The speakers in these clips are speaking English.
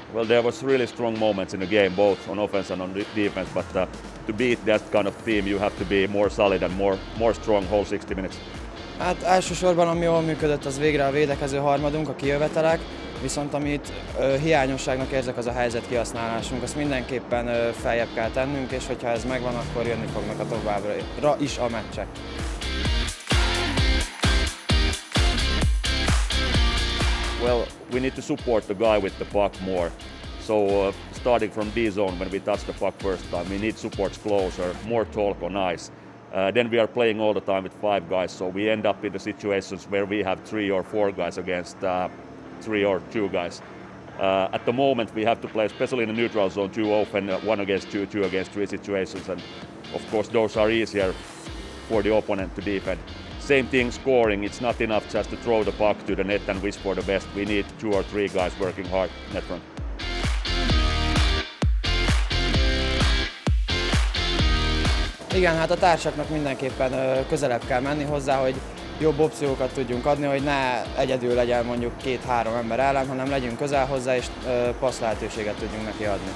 Well, there was really strong moments in the game, both on offense and on defense, but to beat that kind of team, you have to be more solid and more strong whole 60 minutes. Hát elsősorban ami jól működött, az végre a védekező harmadunk, a kijövetelek, viszont amit hiányosságnak érzek, az a helyzet kihasználásunk. Azt mindenképpen feljebb kell tennünk, és hogyha ez megvan, akkor jönni fognak a továbbra is a meccsek. Well, we need to support the guy with the puck more. So starting from D zone, when we touch the puck first time, we need supports closer, more talk on ice. Then we are playing all the time with 5 guys, so we end up in the situations where we have 3 or 4 guys against 3 or 2 guys. At the moment, we have to play, especially in the neutral zone, too often 1 against 2, 2 against 3 situations, and of course those are easier for the opponent to defend. Same thing scoring, it's not enough just to throw the puck to the net and wish for the best. We need 2 or 3 guys working hard net front. Igen, hát a társaknak mindenképpen közelebb kell menni hozzá, hogy jobb opciókat tudjunk adni, hogy ne egyedül legyen mondjuk 2-3 ember ellen, hanem legyünk közel hozzá, és passz lehetőséget tudjunk neki adni.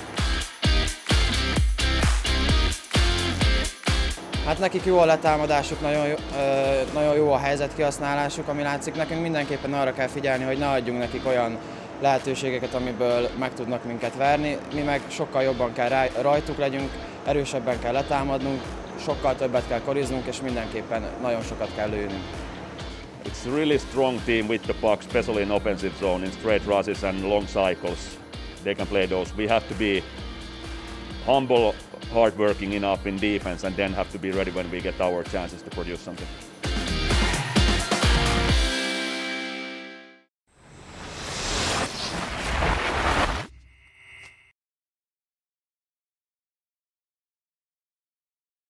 Hát nekik jó a letámadásuk, nagyon jó a helyzet kihasználásuk, ami látszik. Nekünk mindenképpen arra kell figyelni, hogy ne adjunk nekik olyan lehetőségeket, amiből meg tudnak minket verni. Mi meg sokkal jobban kell rajtuk legyünk, erősebben kell letámadnunk, sokkal többet kell koriznunk, és mindenképpen nagyon sokat kell lőnünk. It's a really strong team with the puck, especially in offensive zone, in straight rushes and long cycles. They can play those. We have to be humble, hardworking enough in defense, and then have to be ready when we get our chances to produce something.